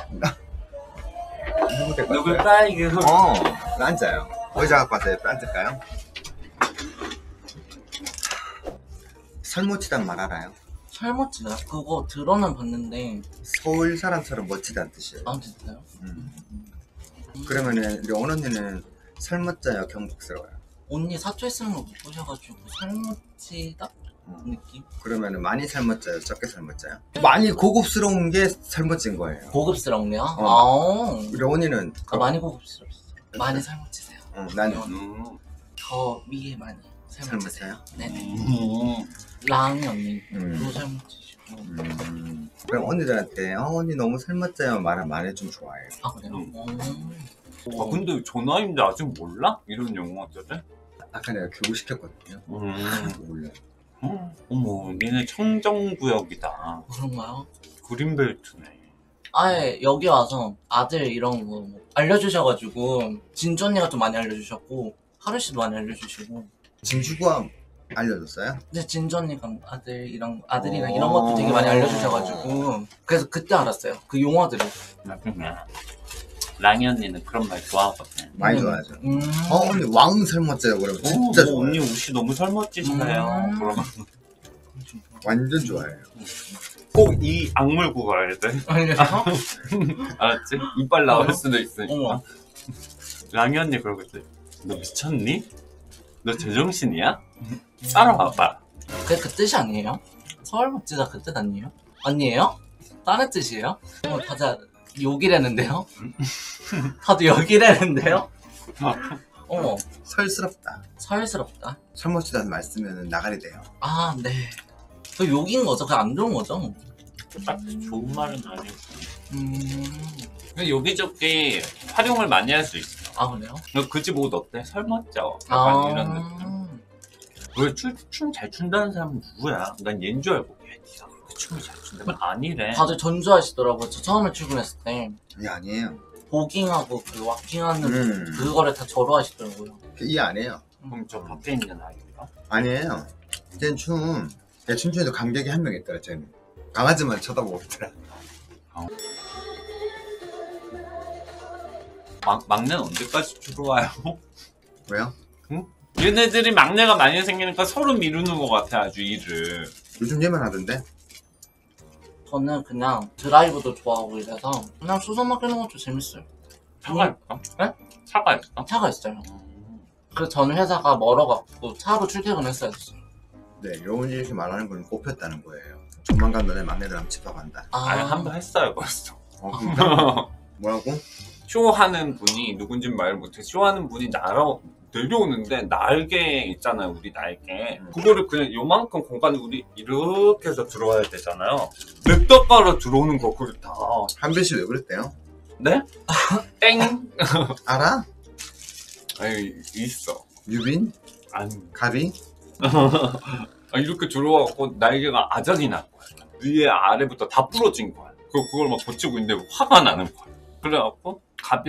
누굴까요? 앉아요. 의자 갖고 와서 옆에 앉을까요? 설모치단 말 알아요? 설모치다? 그거 들어는 봤는데. 서울 사람처럼 멋지다는 뜻이에요. 아 진짜요? 그러면은 우리 오은 언니는 설모자요, 경복스러워요? 언니 사투리 쓰는 거 못 보셔가지고 설모치다? 느낌? 그러면은 많이 설모자요, 적게 설모자요? 많이 고급스러운 게 설모진 거예요. 고급스럽네요? 우리 언니는 많이 고급스럽어요. 많이 설모치세요. 나는 더 위에 많이 설모자요? 네네. 랑이 언니도 설모치시고. 그럼 언니들한테 언니 너무 설모자요 말하면 많이 좀 좋아해요. 아 그래요? 근데 저 나이인데 아직 몰라? 이런 영화들을? 아까 내가 교육시켰거든요. 몰라요. 어머, 니네 청정구역이다. 그런가요? 그린벨트네. 아예 여기 와서 아들 이런 거 알려주셔가지고 진주 언니가 좀 많이 알려주셨고 하루씨도 많이 알려주시고. 진주가 알려줬어요? 근데 진주 언니가 아들이랑 이런 것도 되게 많이 알려주셔가지고 그래서 그때 알았어요. 그 용어들을. 랑이 언니는 그런 말 좋아하거든. 많이 좋아하죠. 언니 왕 설모자요 그러면 진짜 좋아요. 언니 옷이 너무 설멋지시네요. 그러면 완전 좋아해요. 꼭 이 악물고 가야 돼. 알았지? 이빨 나올 수도 있으니까. 랑이 언니 그러고 있어. 너 미쳤니? 너 제정신이야? 따라와봐. 그게 그 뜻이 아니에요? 서울 멋지다 그 뜻 아니에요? 아니에요? 다른 뜻이에요? 다들 욕이라는데요? 다들 욕이라는데요? 어머 설스럽다. 설스럽다? 설모치다는 말 쓰면 나가리 돼요. 아 네. 그 욕인 거죠? 그게 안 좋은 거죠? 딱 좋은 말은 아니고. 근데 여기저기 활용을 많이 할 수 있어. 아 그래요? 그 집 옷 어때? 설멋져. 약간 이런 느낌. 왜 춤 잘 춘다는 사람은 누구야? 난 얘인 줄 알고 얘 네가 그렇게 춤을 잘 춘다면 아니래. 다들 전주하시더라고요. 저 처음에 출근했을 때 이해 아니에요. 보깅하고 그 왁킹하는 그거를 다 저로 하시더라고요. 이해 안 해요. 그럼 저 밖에 있는 아이인가? 아니에요. 쟤는 춤추는데 관객이 한 명 있더라. 쟤는 강아지만 쳐다보고 있더라. 막내는 언제까지 들어와요? 왜요? 응? 얘네들이 막내가 많이 생기니까 서로 미루는 것 같아 아주 일을. 요즘 얘만 하던데? 저는 그냥 드라이브도 좋아하고 이래서 그냥 수선 맡기는 것도 재밌어요. 차가 있어? 네? 차가 있어? 차가 있어요. 그래서 저는 회사가 멀어갖고 차로 출퇴근했어야 됐어요. 네, 요언이 이렇게 말하는 건 꼽혔다는 거예요. 조만간 너네 막내들하고 집합한다. 아니 한 번 했어요 벌써. 뭐라고? 쇼하는 분이 누군지 말 못해. 쇼하는 분이 내려오는데 날개 있잖아요, 우리 날개. 그거를 그냥 요만큼 공간에 우리 이렇게 해서 들어와야 되잖아요. 냅다 깔아 들어오는 거 그걸 다. 한빈 씨 왜 그랬대요? 네? 땡. 알아? 아니 있어. 유빈? 아니 가비? 이렇게 들어와갖고 날개가 아작이 난 거야. 위에 아래부터 다 부러진 거야. 그걸 막 고치고 있는데 화가 나는 거야. 그래갖고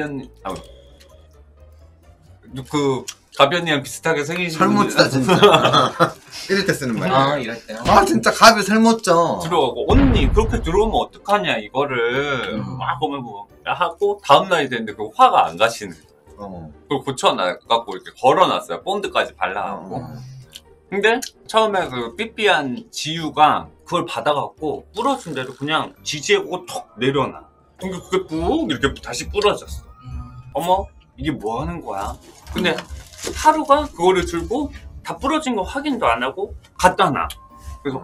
가변이랑 비슷하게 생기신 설모찌다 진짜. 이럴 때 쓰는 말이야. 이럴 때요? 진짜 가비 설모쪄. 들어가고 언니 그렇게 들어오면 어떡하냐 이거를 막 보면 하고 다음날이 됐는데 그 화가 안 가시는 거야. 그걸 고쳐놔갖고 이렇게 걸어놨어요. 본드까지 발라갖고. 근데 처음에 그 삐삐한 지유가 그걸 받아갖고 부러진 대로 그냥 지지하고 톡 내려놔. 근데 그게 푹 이렇게 다시 부러졌어. 어머 이게 뭐 하는 거야? 근데 하루가 그거를 들고 다 부러진 거 확인도 안 하고 갖다 놔. 그래서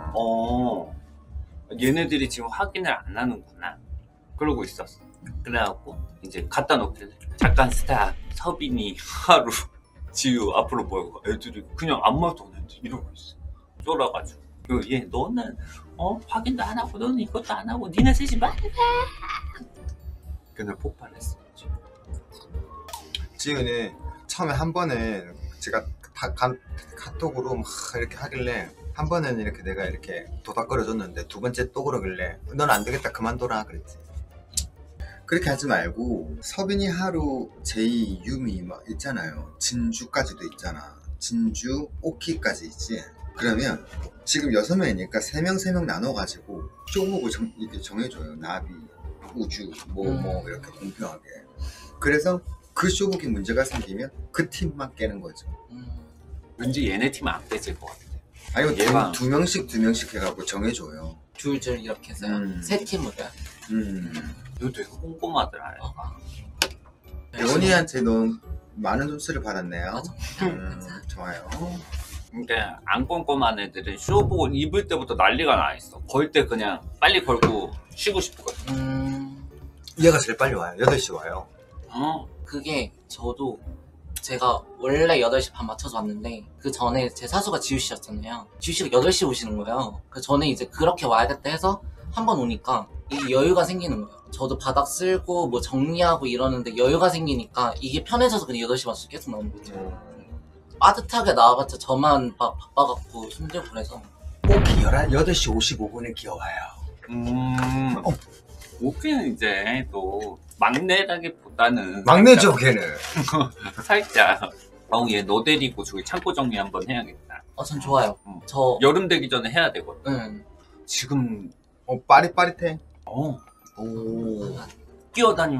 얘네들이 지금 확인을 안 하는구나 그러고 있었어. 그래갖고 이제 갖다 놓길래 잠깐 스탑 서빈이 하루 지유 앞으로 보이고 애들이 그냥 아무 말도 안 했는데 이러고 있어. 쫄아가지고 얘 너는 확인도 안 하고 너는 이것도 안 하고 니네 셋이 말해. 그날 폭발했어. 지은이 처음에 한 번은 제가 카톡으로 막 이렇게 하길래 한 번은 이렇게 내가 이렇게 도닥거려줬는데 두 번째 또 그러길래 넌 안 되겠다 그만둬라 그랬지. 그렇게 하지 말고 서빈이 하루 제이 유미 막 있잖아요. 진주까지도 있잖아. 진주 오키까지 있지. 그러면 지금 6명이니까 3명 나눠가지고 쪼보고 이렇게 정해줘요. 나비 우주 뭐 이렇게 공평하게. 그래서 그 쇼북이 문제가 생기면 그 팀만 깨는 거죠. 왠지 얘네 팀은 안 깨질 것 같아. 아니 얘가- 두 명씩 해갖고 정해줘요. 줄줄 이렇게 해서요. 세 팀으로요. 이거 되게 꼼꼼하더라. 연희한테 넌 많은 점수를 받았네요. 맞아. 좋아요. 근데 안 꼼꼼한 애들은 쇼복 입을 때부터 난리가 나 있어. 걸 때 그냥 빨리 걸고 쉬고 싶거든. 얘가 제일 빨리 와요. 8시 와요. 그게 저도 제가 원래 8시 반 맞춰서 왔는데 그 전에 제 사수가 지우 씨였잖아요. 지우 씨가 8시 오시는 거예요. 그 전에 이제 그렇게 와야겠다 해서 한 번 오니까 이게 여유가 생기는 거예요. 저도 바닥 쓸고 뭐 정리하고 이러는데 여유가 생기니까 이게 편해져서 그냥 8시 맞춰서 계속 나오는 거죠. 빠듯하게 나와봤자 저만 바빠갖고 힘들고 그래서 꼭 8시 55분에 기어와요. 오키는 이제 또 막내라기보다는 막내죠 걔는. 살짝 얘 너 데리고 저기 창고 정리 한번 해야겠다. 전 좋아요. 응. 저 여름 되기 전에 해야 되거든. 지금 빠릿빠릿해. 오 그래? 뛰어다녀.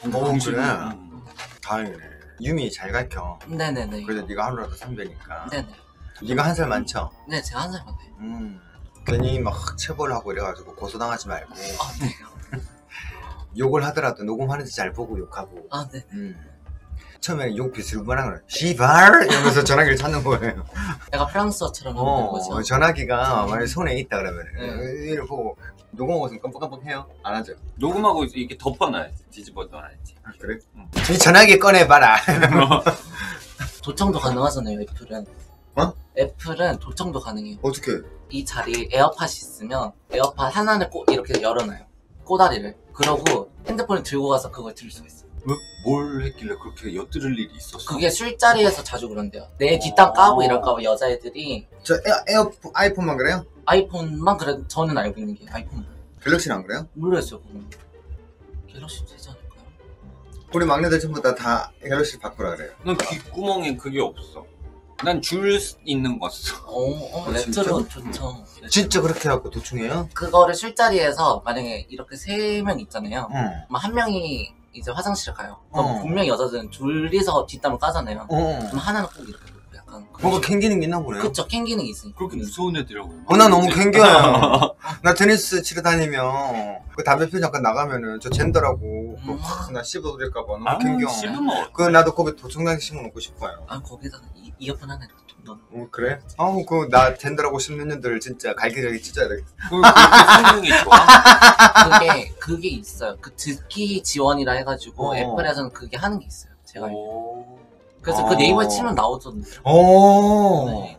다행이네. 유미 잘 가르쳐. 네네네. 그래도 네가 하루라도 선배니까. 네네. 네가 한 살 많죠? 네, 제가 한 살 많아요. 괜히 막 체벌을 하고 이래가지고 고소당하지 말고 네. 욕을 하더라도 녹음하는지 잘 보고 욕하고. 네. 처음에 욕 비스무리한 거는 시발 이러면서 전화기를 찾는 거예요. 약간 프랑스어처럼 하는 거죠. 전화기가 만약 손에 있다 그러면 네. 이를 보고 녹음하고 있으면 깜빡깜빡 해요? 안 하죠? 녹음하고 이렇게 덮어놔야지. 뒤집어놔야지. 그래? 이 전화기 꺼내봐라. 도청도 가능하잖아요, 애플은. 애플은 도청도 가능해요. 어떻게? 이 자리에 에어팟이 있으면 에어팟 하나를 이렇게 열어놔요. 꼬다리를. 그러고 핸드폰을 들고 가서 그걸 들을 수가 있어요. 뭘 했길래 그렇게 엿들을 일이 있었어? 그게 술자리에서 자주 그런데요. 내 뒷담 까고 이럴까봐 여자애들이 저 아이폰만 그래요? 아이폰만 그래 저는 알고 있는 게 아이폰 갤럭시는 안 그래요? 모르겠어요. 그건 갤럭시 되지 않을까요? 우리 막내들 전부 다 갤럭시 바꾸라 그래요. 난 귓구멍에 그게 없어. 난 줄 있는 거 써. 레트로 좋죠. 진짜 그렇게 해갖고 도충해요? 그거를 술자리에서 만약에 이렇게 3명 있잖아요. 응. 그럼 한 명이 이제 화장실을 가요. 그럼 분명히 여자들은 둘이서 뒷담을 까잖아요. 그럼 하나는 꼭 이렇게 놓고 약간 뭔가 캥기는 게 있나 보네요. 그쵸, 캥기는 게 있으니까. 그렇게 무서운 애들이라고. 나 너무 캥겨요. 나 테니스 치러 다니면 그 담배 피우 잠깐 나가면은 저 젠더라고 나 씹어드릴까봐 너무 캥겨. 씹으면 그 나도 거기 도청장에 심어놓고 싶어요. 거기다가 이어폰 하나 넣어. 그래? 나 젠더라고 10몇 년들 진짜 갈기갈기 찢어야 되겠다. 성능이 좋아. 그게 있어요. 그 듣기 지원이라 해가지고 애플에서는 그게 하는 게 있어요. 제가 그래서 그 네이버에 치면 나오던데. 네,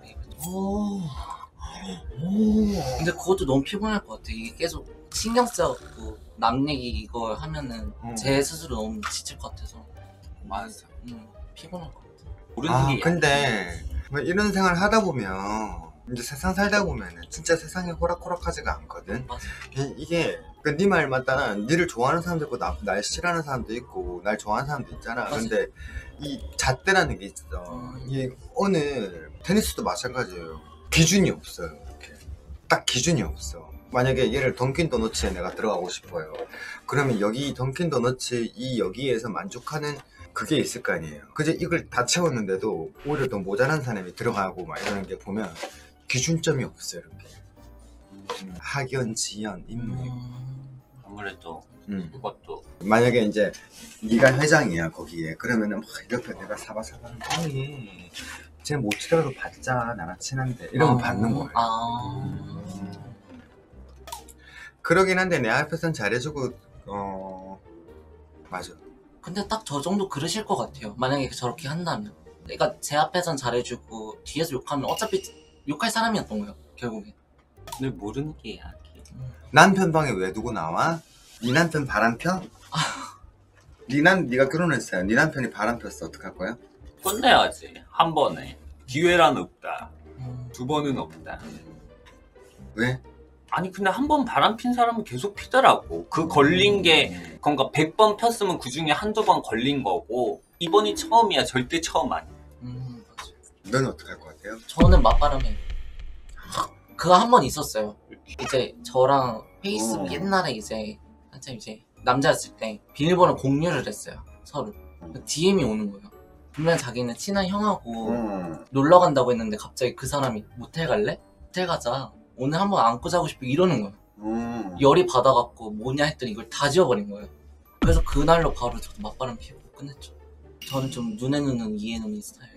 근데 그것도 너무 피곤할 것 같아. 이게 계속 신경 써갖고 남 얘기 이거 하면은 제 스스로 너무 지칠 것 같아서. 맞아. 피곤할 것 같아. 모르는 게 근데 뭐 이런 생활 하다 보면 이제 세상 살다 보면은 진짜 세상이 호락호락하지가 않거든. 맞아. 이게 네 말 맞다나 니를 좋아하는 사람도 있고 날 싫어하는 사람도 있고 날 좋아하는 사람도 있잖아. 맞아. 근데 이 잣대라는 게 있어. 이 어느 테니스도 마찬가지예요. 기준이 없어요. 이렇게 딱 기준이 없어. 만약에 얘를 던킨도너츠에 내가 들어가고 싶어요. 그러면 여기 던킨도너츠 여기에서 만족하는 그게 있을 거 아니에요. 그제 이걸 다 채웠는데도 오히려 더 모자란 사람이 들어가고 막 이러는 게 보면 기준점이 없어요. 이렇게 학연, 지연, 인맥. 아무래도 그것도 만약에 이제 네가 회장이야 거기에. 그러면은 막 이렇게 내가 사바사바 아니 쟤못 치더라도 받자 나랑 친한데 이러면 받는 거예요. 그러긴 한데 내 앞에선 잘해주고 맞아. 근데 딱 저 정도 그러실 것 같아요. 만약에 저렇게 한다면. 그러니까 제 앞에선 잘해주고 뒤에서 욕하면 어차피 욕할 사람이었던 거예요. 결국에. 근데 모르는 게 약해. 남편 방에 왜 두고 나와? 네 남편 바람 펴? 네가 결혼했어요. 네 남편이 바람 폈어. 어떡할 거야? 끝내야지. 한 번에. 기회란 없다. 두 번은 없다. 왜? 아니 근데 한 번 바람 핀 사람은 계속 피더라고. 그 걸린 게 그러니까 100번 폈으면 그 중에 한두 번 걸린 거고 이번이 처음이야. 절대 처음 아니야. 맞아. 너는 어떡할 것 같아요? 저는 맞바람에 그거 한 번 있었어요. 이제 저랑 페이스북 옛날에 이제 한참 이제 남자였을 때 비밀번호 공유를 했어요 서로. DM이 오는 거예요. 분명 자기는 친한 형하고 놀러 간다고 했는데 갑자기 그 사람이 모텔 갈래? 모텔 가자. 오늘 한번 안고 자고 싶어 이러는 거예요. 열이 받아갖고 뭐냐 했더니 이걸 다 지워버린 거예요. 그래서 그날로 바로 저도 맞바람 피우고 끝냈죠. 저는 좀 눈에 눈은 이에 눈이 스타일.